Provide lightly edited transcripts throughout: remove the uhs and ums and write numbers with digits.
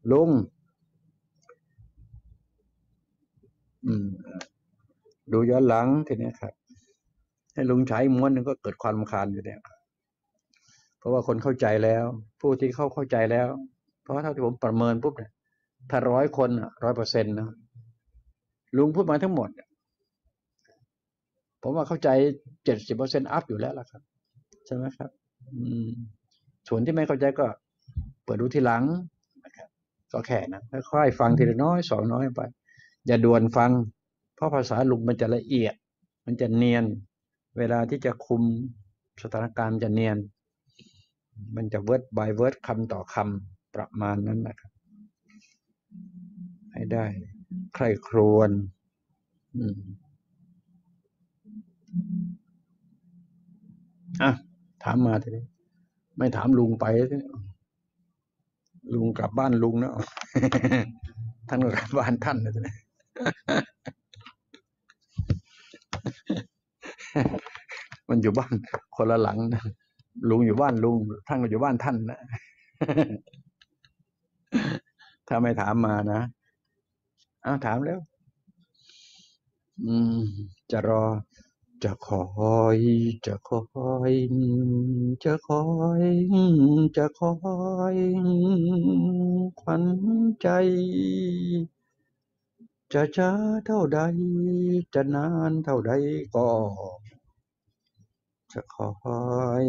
ลุงดูย้อนหลังทีนี้ครับให้ลุงใช้ม้วนหนึ่งก็เกิดความรำคาญอยู่เนี่ยเพราะว่าคนเข้าใจแล้วผู้ที่เข้าใจแล้วเพราะเท่าที่ผมประเมินปุ๊บเนี่ยถ้า100 คน100%นะลุงพูดมาทั้งหมดผมว่าเข้าใจ70%อัพอยู่แล้วล่ะครับใช่ไหมครับส่วนที่ไม่เข้าใจก็เปิดดูทีหลังนะครับก็แค่นะค่อยๆฟังทีละน้อยสองน้อยไปอย่าด่วนฟังเพราะภาษาลุงมันจะละเอียดมันจะเนียนเวลาที่จะคุมสถานการณ์จะเนียนมันจะword by wordคำต่อคำประมาณนั้นนะครับให้ได้ใคร่ครวญถามมาทีนี้ไม่ถามลุงไปลุงกลับบ้านลุงนะท่านก็กลับบ้านท่านนะทีนี้มันอยู่บ้านคนละหลังนะลุงอยู่บ้านลุงท่านก็อยู่บ้านท่านนะถ้าไม่ถามมานะถามแล้วจะรอจะคอยจะคอยจะคอยจะคอยขวัญใจจะช้าเท่าใดจะนานเท่าใดก็จะคอย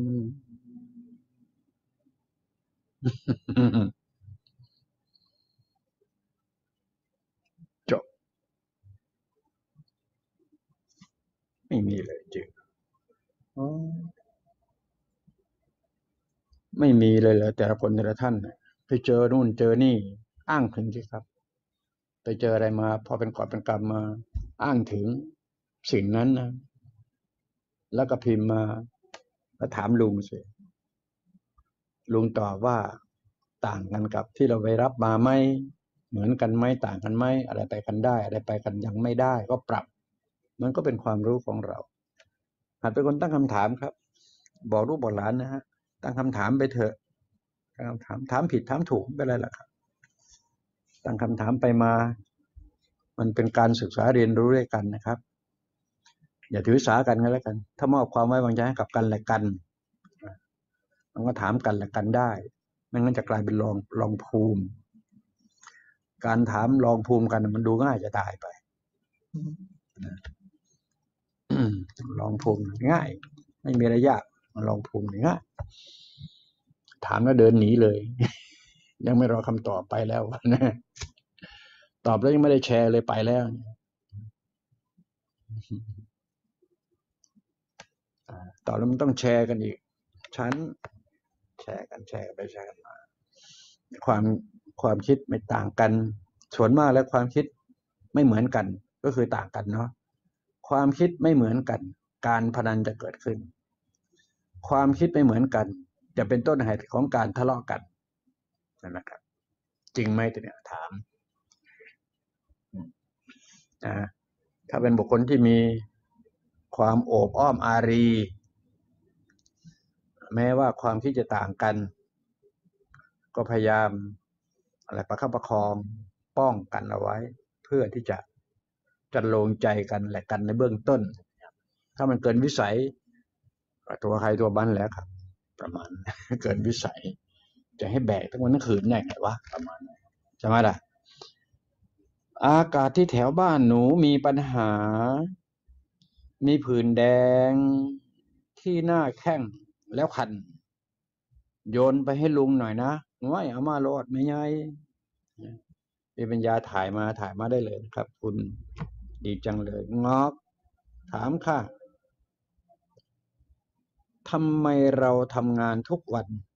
จบไม่มีเลยจริงไม่มีเลยเหรอแต่ละคนแต่ละท่านไปเจอนู่นเจอนี่อ้างถึงสิครับไปเจออะไรมาพอเป็นกอบเป็นกรรมมาอ้างถึงสิ่งนั้นนะแล้วก็พิมพ์มาแล้วถามลุงสิลุงตอบว่าต่างกันกับที่เราไปรับมาไหมเหมือนกันไหมต่างกันไหมอะไรไปกันได้อะไรไปกันยังไม่ได้ก็ปรับมันก็เป็นความรู้ของเราหัดเป็นคนตั้งคำถามครับบอกลูกบอกหลานนะฮะตั้งคำถามไปเถอะตั้งคำถามถามผิดถามถูกไม่เป็นไรหรอกครับตั้งคำถามไปมามันเป็นการศึกษาเรียนรู้ด้วยกันนะครับอย่าถือสากันก็แล้วกันถ้ามอบความไว้วางใจให้กับกันและกันมันก็ถามกันและกันได้ไม่งั้นจะกลายเป็นลองภูมิการถามลองภูมิกันมันดูง่ายจะตายไปลองภูมิง่ายไม่มีอะไรยากลองภูมิง่ายถามแล้วเดินหนีเลยยังไม่รอคำตอบไปแล้วนะตอบแล้วยังไม่ได้แชร์เลยไปแล้วตอบแล้วมันต้องแชร์กันอีกชั้นแชร์กันไปแชร์กันมาความคิดไม่ต่างกันส่วนมากแล้วความคิดไม่เหมือนกันก็คือต่างกันเนาะความคิดไม่เหมือนกันการพนันจะเกิดขึ้นความคิดไม่เหมือนกันจะเป็นต้นเหตุของการทะเลาะกันนะครับจริงไหมตัวเนี้ยถามถ้าเป็นบุคคลที่มีความโอบอ้อมอารีแม้ว่าความคิดจะต่างกันก็พยายามประคับประคองป้องกันเอาไว้เพื่อที่จะจันโลงใจกันและกันในเบื้องต้นถ้ามันเกินวิสัยตัวใครตัวบันแล้วครับประมาณเกินวิสัยจะให้แบกทั้งวันทั้งคืนได้ไงวะประมาณนั้นใช่ไหมล่ะอากาศที่แถวบ้านหนูมีปัญหามีผื่นแดงที่หน้าแข้งแล้วคันโยนไปให้ลุงหน่อยนะง่ายเอามาโลดไม่ใหญ่มีปัญญาถ่ายมาได้เลยนะครับคุณดีจังเลยงอกถามค่ะทำไมเราทำงานทุกวัน